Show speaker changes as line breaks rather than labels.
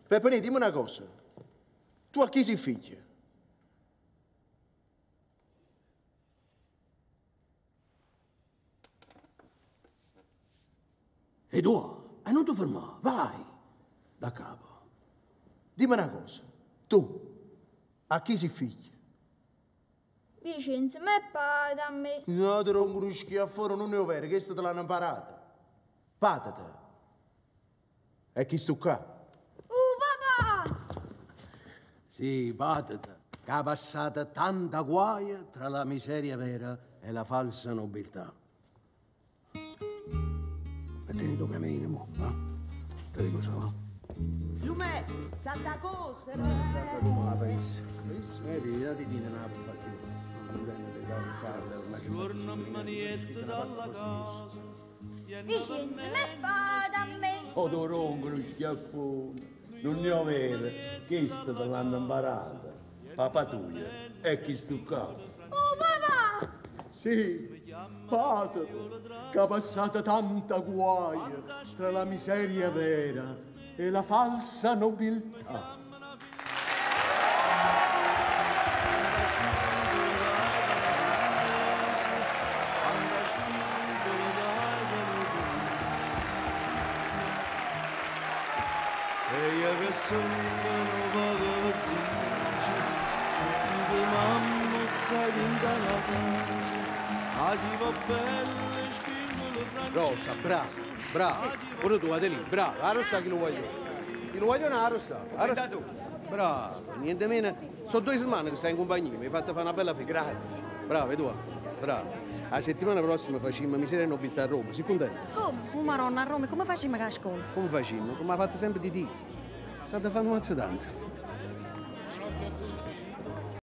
Peppone, dimmi una cosa. Tu a chi sei figlio?
E tu? E non ti fermare, vai! Da capo.
Dimmi una cosa. Tu a chi sei figlio?
Vincenzo, ma è padre a me.
No, te lo cruschi a fuori, non è vero, che te l'hanno imparata. Patata. E chi sto qua?
Papà!
Sì, patata, che ha passato tanta guaia tra la miseria vera e la falsa nobiltà. Mettimi tu cammino, mo, va? Te dico solo.
Lume, Santa Cosa!
Vedi, dati di una partita. Non prendere da farla.
Giorno a maniette dalla casa.
Vincenzo, ma è padre a me.
O tu roncolo schiaffone, non ne ho vero, che te l'hanno imparata? Papà tuo, e chi sto qua?
Papà!
Sì, patata, che ha passato tanta guaia tra la miseria vera e la falsa nobiltà.
E io che sono un ragazzino, di mamma che diventa la casa, a chi va bene spingono francese.
Rosa, brava, brava. Ora tu vado lì, brava. La rossa chi lo voglio? Chi lo voglio una rossa? Tu. Bravo, niente meno. Sono 2 settimane che stai in compagnia, mi hai fatto fare una bella figura. Grazie. Bravo, e tu? Bravo. La settimana prossima facciamo miseria e nobiltà a Roma, sei contento?
Come? Oh, Maronna, a Roma, come facciamo a scuola?
Come facciamo? Come ha fatto sempre di te. State a fare un mazzo tanto.